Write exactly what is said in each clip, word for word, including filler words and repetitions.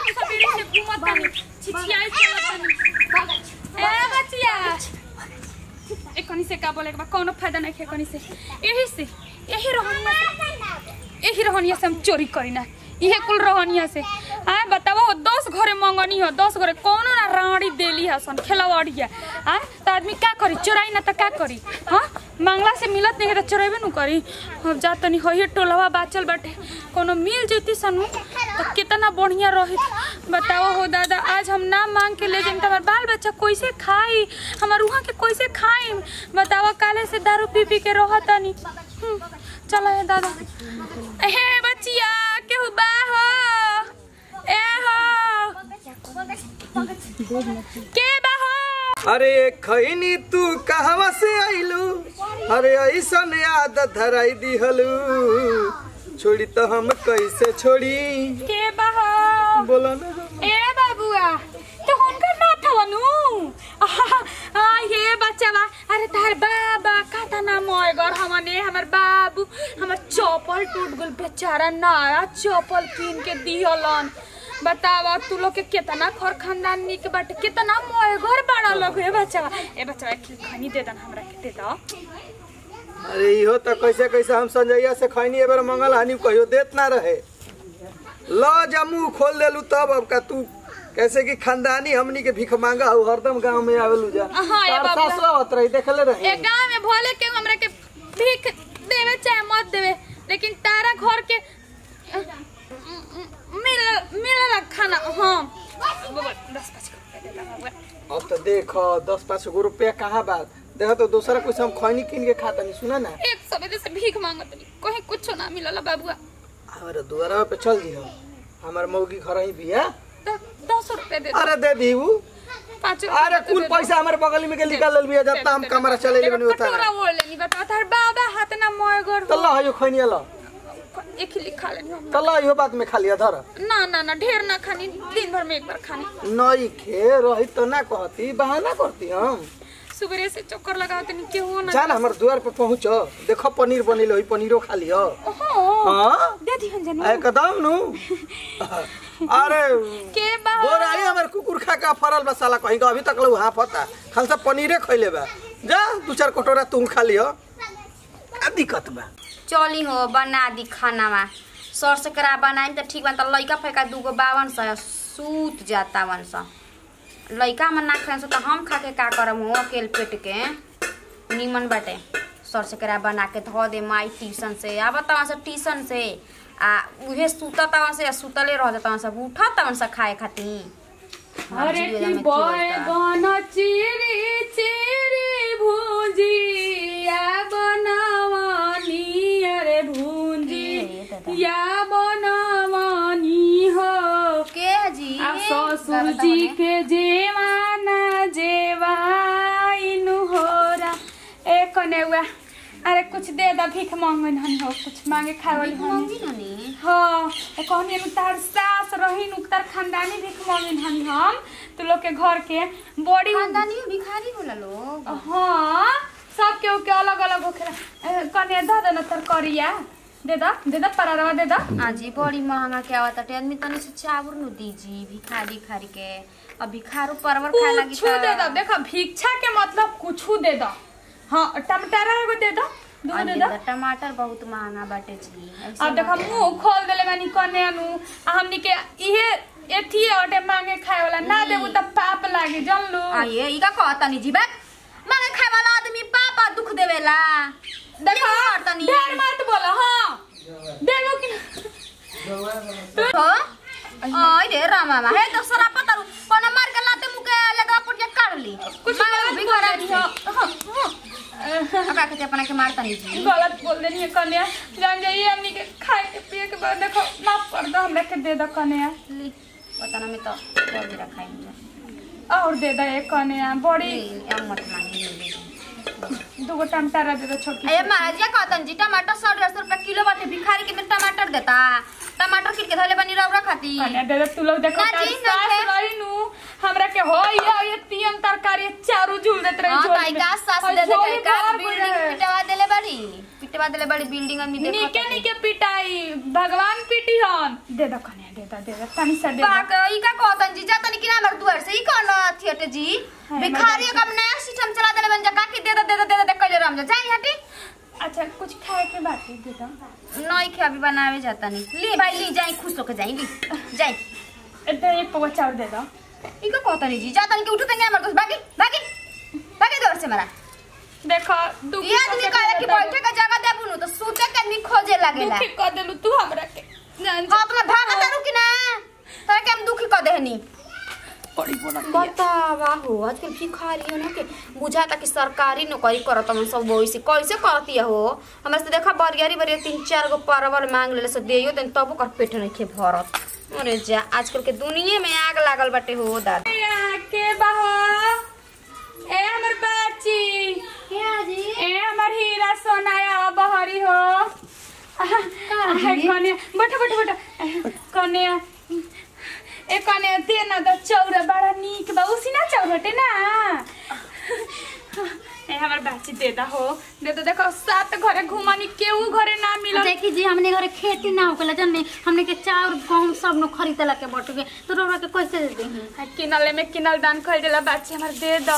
सबेरे से घूमत बानी छिछियाई चलत बानी ए बचिया एकनी से का बोले के कोनो फायदा नहीं है कनी से यही से यही रहनिया से यही रहनिया से हम चोरी करिना इहे कुल रहनिया से हां बताओ दस घरे मंगनी हो दस घरे कोनो ना राड़ी देली हसन खेलवाड़िया हां त आदमी का करी चोराई ना त का करी हां मांगला से मिलत नहीं त चोराइबे न करी अब जा तनी होई टोलवा बाचल बाटे कोनो मिल जैती सनु त कितना बढ़िया रही बताओ हो दादा आज हम ना मांग के ले जाम त हमर बाल बच्चा कैसे खाई हमर उहा के कैसे खाई बताओ काले से दारू पी पी के रहतनी चलो हे दादा हे बचिया केहू बा हो ए हो के बा हो अरे खैनी तू कहवा से आइलू अरे ऐसन आदत धराई दिहलू छोड़ी तो हम कैसे छोड़ी के बा हो बोला ना ए बाबुआ तो हुनका ना थवनु आ ये बच्चावा अरे तार बाबा काता ना मोयगर हमने हमर बाबू हमर चप्पल टूट गल बेचारा नया चप्पल किन के दिहलन बतावा तू लोग के कितना खर खानदान निक बाटे कितना मोयगर बड़ा लोग है बच्चावा ए बच्चावा खनी दे दन हमरा के दे दो अरे इहो त कैसे कैसे हम संजैया से खैनी एबर मंगल हानि कहियो देत ना रहे ल जमू खोल देलू तब अब का तू कैसे कि खानदानी हमनी के भीख मांगा हो हरदम गांव में आवेलू जा तार सासो होत रही देखले रहे ए गांव में भोले के हमरा के भीख देवे चाहे मत देवे लेकिन तारा घर के मिल मिल खाना हां दस पाँच रुपया दे बाबू अब तो देख दस पाँच गो रुपया कहाँ बात देखा तो दूसरा कुछ हम खैनी किन के खाता नहीं सुना ना एक सबे से भीख मांगत नहीं कहीं कुछ ना मिलला बाबूआ हमारे दुआरा पे चल दियो हमार मौगी घर ही बिया दस रुपया दे अरे दे दी वो पाँच अरे कुल पैसा हमारे बगल में के निकाल ले बिया जब हम कमरा चले ले बनी होता कटोरा ओढ़ लेनी बता तार बाबा हाथ ना मोयगर तल्ला हयो खैनी ला एक ही खा लेनी हम तल्ला यो बात में खा लिया धर ना ना ना ढेर ना खानी दिन भर में एक बार खानी नहीं खे रही तो ना कहती बहाना करती हम सुबह से चक्कर लगाते नहीं क्यों ना जान हमर द्वार पे पहुंचो देखो पनीर बनेल होई पनीरो खा लियो हां दे दी हंजन एकदम नु अरे के बा बोराई हमर कुकुर खा का फरल मसाला कहीं का अभी तक लो हां पता खाली सब पनीरे खइले बा जा दो चार कटोरा तुम खा लियो का दिक्कत बा चली हो बना दी खाना में सर से करा बनाई तो ठीक बन त लइका फेका दूगो बावन से सूत जाता वन से लइका में ना खाए तो हम खा के का करम हो अकेले पेट के नीमन बाटे सर से करा बना के धो दे माई ट्यूशन से आ बतावा से ट्यूशन से आ उहे सुता तवन से सुतले रह जाता सब उठा तवन से खाए खाती अरे की बॉय गाना चिरी चिरी भूंजी या बनावानी अरे भूंजी या बनावानी हो के जी आ ससुर जी के जेवाना जेवाइन होरा ए कने हुआ अरे कुछ दे दा भीख मांगन हन हो कुछ मांगे खाए वाली मांगी हनी हां ए कहनी नु तार सास रही नु तार खानदानी भीख मांगन हन हम तो लोग के घर के बड़ी खानदानी भिखारी होला लोग हां सब के के अलग अलग होखेला कने दा दे न तरकारिया दे दा दे दा परारवा दे दा आजी बड़ी महंगा के आवत टे आदमी तनी से चावल नु दीजी भिखारी खारी के अब भिखारू परवर खाए लगी कुछ दे दा देखा भिक्षा के मतलब कुछ दे दा हां टमाटर एगो दे दा दो दे दा टमाटर बहुत महंगा बाटे जी अब देखा मुंह खोल देले बानी कने नु हमनी के इहे एथी ओटे मांगे खाए वाला ना देबू त पाप लागे जन लो आ ये ई का कहतनी जी बा मांगे खाए वाला आदमी पापा दुख देवेला देखा तनी ढेर मत बोला हां देबो कि हो ओय रे रामा मा हे तो सरा पता कोना मार के लाते मुके लगा पड़ के काट ली कुछ मांगे भी करा दी हां अका के अपना के मारता नहीं जी गलत बोल देनी है कन्या जान जाइए हमनी के खाए के पिए के बाद देखो माफ कर दो हमरा के दे दो कन्या ली पता ना मैं तो और भी रखाई मुझे और दे दे एक कन्या बड़ी अब मत मांगी दो गो टमाटर दे दो छोटकी। अरे महाराज क्या कहतन जी टमाटर सौ डेढ़ सौ रुपया किलो बाटे भिखारी के में टमाटर देता टमाटर किट के धले बनी रौरा खाती कने दे दे तू लोग देखो ना तार जी, ना सास है। रही नु हमरा के हो ये ये तीन तरकारी चारू झूल देत रही हां झोली ताई में। का सास और दे दे झोली का भर बिल्डिंग गए। पिटवा देले बड़ी पिटवा देले बड़ी बिल्डिंग में देखो निके निके पिटाई भगवान पिटी हन दे दो कने दे दो दे दो तनी सा दे दो। बाक ई का कहतन जी जा तनी किना हमर दुआर से ई कौन थिएटर जी हाय, भिखारी का नया सिस्टम चला देले बन जा का की दे दे दे दे दे कहले राम जा जाई हटी अच्छा कुछ खाए के बात दे दो। नई के अभी बनावे जाता नहीं ली भाई ली जाई खुश होके जाई ली जाई दे एक पवा चाउर दे दो। ई का कहतन जी जा तनी के उठते हमर दोस्त भागी भागी भागी दूर से मारा देखो दू ये आदमी कहे कि बैठे का जगह देबू नु तो सूते के नी खोजे लागेला दुखी कर देलू तू हमरा के जान हां तुम भागा तारू कि ना तोरा के हम दुखी कर देहनी बड़ी बोला बतावा हो आजकल भिखारी ना के बुझाता कि सरकारी नौकरी करत हम सब वैसे कैसे करती हो हमरा से देखा बरियारी बरिया तीन चार गो परवल मांग लेले से देयो देन तब कर पेट नहीं खे भरत अरे जा आजकल के दुनिया में आग लागल बाटे हो दादा के बहो ए हमर बाची क्या जी ए हमर हीरा सोनाया बहरी हो कने बैठो बैठो बैठो कने ए कने दे ना द चौरा बड़ा नीक बा उसी ना चौरटे ना ए हमर बाची दे दा हो दे तो देखो सात घरे घुमानी केहू घरे ना मिलल। देखी जी हमने घरे खेती ना होकला जन्ने हमने के चाउर गहूम सब न खरीदला के बटुके तो रोरा के कैसे दे देही किनले में किनल दान कर देला बाची हमर दे द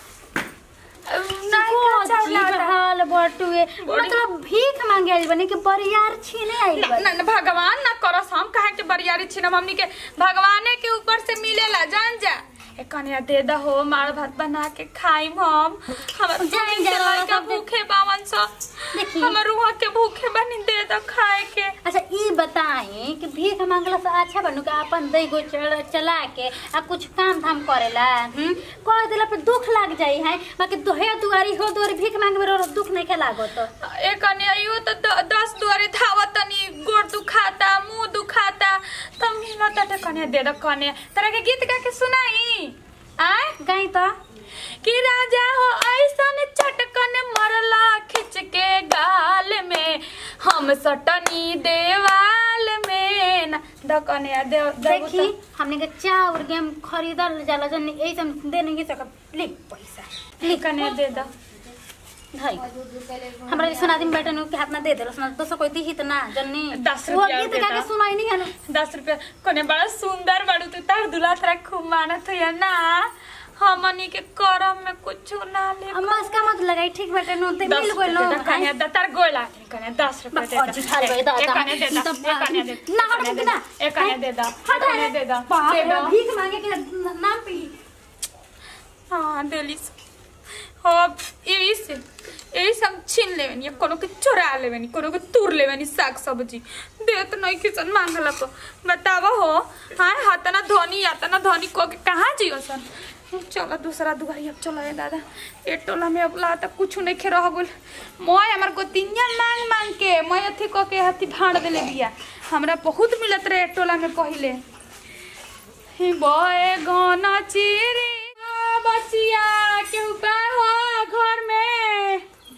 नहीं को चाउर जी लाता। हाल बटुए मतलब भीख मांगे आइल बने के बरियार छीने आइल ना, बने ना, ना, भगवान ना करस हम कहे के बरियारी छिनम हमनी के भगवाने के ऊपर से मिलेला जान जा ए कन्या दे दा हो मार भात बना के खाइम हम हमर जान के जा, लइका सब दे- भूखे बावन सो देखी। हमर रूह के भूखे बनी दे दा खाए के। अच्छा ई बताएं कि भीख मांगला से अच्छा बनू के अपन दई गो चढ़ चला के आ कुछ काम धाम करेला हम कर देला पे दुख लाग जाई है बाकी दोहे दुआरी हो दुआरी भीख मांगे रो दुख नहीं के लागत ए कन्या यो तो द- दस दुआरे धावत तनी गोड़ दुखाता मुंह दुखाता तम हिम्मत ते कन्या दे दा कन्या तरह के गीत गा के सुनाई आय गई तो कि राजा हो ऐसन चटकन मरला खिंच के गाल में हम सटनी देवाल में न दकने दे देखी हमने के चाउर गेम खरीदल जाला जन्ने ए सब दे नहीं सकब ले पैसा लिखने दे दा भाई हमरा के सुना दिन बेटा नु के हाथ में दे देलो सुना दोसर कोई दी त ना जन्ने दस वो रुपया गीत दे गा के दा। सुनाई नहीं है दस रुपया कने बड़ा सुंदर बाड़ू तू तार दुला तरा खूब मानत है ना हमनी के करम में कुछ ना ले हम इसका मत लगाई ठीक बेटा नु ते मिल गइल नो कने द तार गोला कने दस रुपया दे अजी थाल गई दा दा कने दे दा ए कने दे ना हट के ना ए कने दे दा हट कने दे दा बाप दे रे, दा भीख मांगे के नाम पे हाँ देलिस हो यही से यही से हम छीन लेवनी या कोनो के चोरा लेवनी कोनो के तूर लेवनी साग सब्जी दे तो नहीं किसन मांगला को बतावा हो हाँ हाथना धोनी यातना धोनी को के कहाँ जियो सन चलो दूसरा दुआरी अब चलो ए दादा ए टोला में अब ला तक कुछ नहीं खे रह गुल मोय हमर गोतिनिया मांग मांग के मोय अथी को के हाथी भाड़ देले बिया हमरा बहुत मिलत रहे टोला में पहिले ही बोए गाना चिरी बचिया केहू बा हो घर में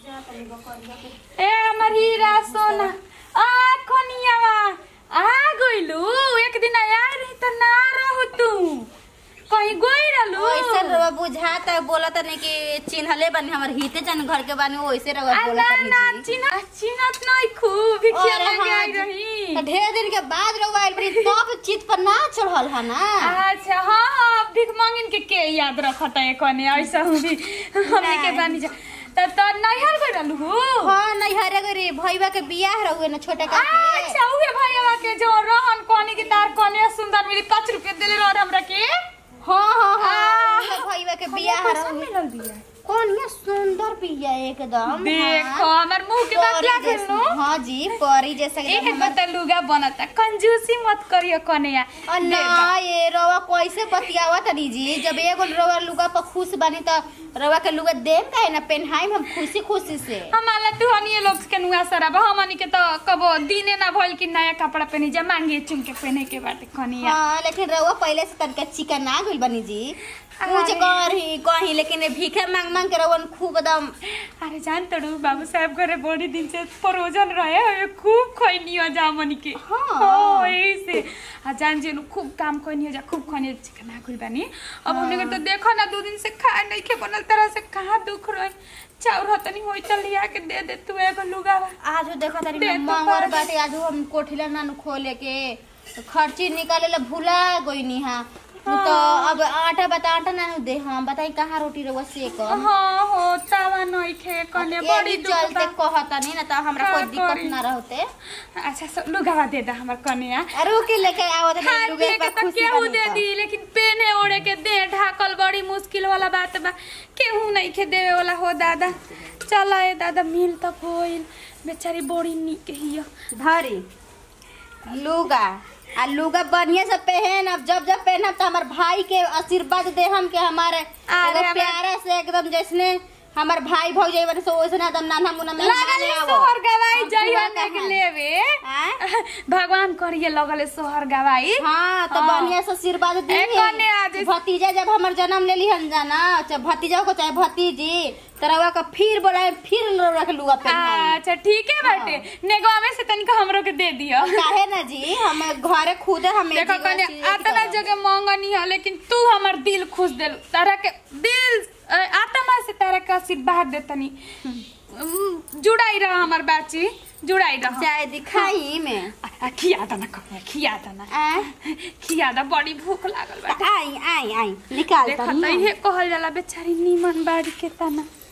ए हमर हीरा सोना आ खनियावा आ गइलू एक दिन आया रही त ना रहू तू कहीं गई रहलू ओइसे रवा बुझाता बोलत नहीं कि चिन्हले बनी हमर हिते जन घर के बानी ओइसे रवा आ बोलत ना नहीं ना जी चिन्ह चिन्हत नहीं खूब भिखिया अरे लगे हाँ आई जी। रही तो ढेर दिन के बाद रवा आइल बड़ी तब चित पर ना चढ़ल है ना अच्छा हाँ हाँ भिख मांगिन के के याद रखता है कने ऐसा हूँ भी हमने के बानी जा त त नैहर गई रहलू हो हां नहीं हरे गरी भईवा के बियाह रहुए ना छोटे का के अच्छा उहे भैया के जो रहन कोनी की तार कोने सुंदर मिली पाँच रुपया देले रह हमरा के हां हां आ, हां भईवा के बियाह पैसा रहुए मिलल दिया कौन ये सुंदर बिया एकदम देखो हमर मुंह के बात परी लागल जैसा- नो हाँ जी परी जैसा एक एकदम बता लुगा बनता कंजूसी मत करियो कन्या और ना ये रवा कैसे बतियावा तनी जी जब एगो रवा लुगा पर खुश बनी त रवा के लुगा देम काहे ना पेनहाइम हम खुशी खुशी से हमारा तुहनी लोग के नुआ सराब हमनी के तो कबो दिने ना भइल कि नया कपड़ा पहनी जा मांगे चुन के पहने के बात कन्या हाँ लेकिन रवा पहले से तनका चिकन ना गइल बनी जी पूछ कर ही कहीं लेकिन भीखे मांग मांग मांग के रवन खूब एकदम। अरे जान तड़ू बाबू साहब घरे बड़ी दिन से परोजन रहे हमें खूब खैनी हो जा मन के। हाँ। हो यही से आ जान जी खूब काम खैनी हो जा खूब खैनी चिकन ना कुल बानी अब हमने के तो देखो ना दो दिन से खा नहीं के बनल तरह से कहां दुख रहे चाउर हतनी होई त लिया के दे दे तू एगो लुगा। आज देखो तारी दे तो मंगर पर- बाटे आज हम कोठिला नानु खोले के तो खर्ची निकाले ला भुला गईनी हां। तो अब आटा बता आटा नानु दे हम बताई कहां रोटी रवा सेक। हां हो तावा नहीं खे कने बड़ी दुख चलते बा। कहता नहीं ना तो हमरा का कोई दिक्कत करी? ना रहते। अच्छा सब लुगावा दे दा हमर कन्या अरे के लेके आवत खा है लुगे पिए के पर तो खुशी केहू बनी दे तो। दी लेकिन पेने ओढ़े के दे ढाकल बड़ी मुश्किल वाला बात बा केहू नहीं के देवे वाला हो दादा। चला ए दादा मिल तक होइल बेचारी बड़ी निक हियो धरी लुगा आ लुगा बढ़िया से पहन। अब जब जब पहनब तो हमार भाई के आशीर्वाद दे हम के हमारे अरे एगो हमार- प्यारा से एकदम जैसने हमार भाई भौजाई बने सो वैसने एकदम नाना मुना में लगले सोहर गवाई जइयो का के लेवे हैं? भगवान करिए लगले सोहर गवाई। हाँ तो हाँ। बढ़िया से आशीर्वाद दी ए कने आज भतीजा जब हमार जन्म ले ली हम जाना चाहे भतीजा को चाहे भतीजी तरवा का फिर बोला फिर रख लुगा पहना। अच्छा ठीक है बाटे नेगवा में से तनिक हमरो के दे दियो। काहे ना जी हम घरे खुद हम देखो कने आतना जगह मांगनी है लेकिन तू हमर दिल खुश देलू तारा के दिल अ, आत्मा से तारा के आशीर्वाद देतनी जुड़ाई रहा हमर बाची जुड़ाई रहा। चाहे दिखाई में आ, खिया दा ना कने खिया दा ना आ? खिया दा बड़ी भूख लागल बा। आई आई आई निकाल देखा त इहे कहल जाला बेचारी नीमन बाड़ी के तना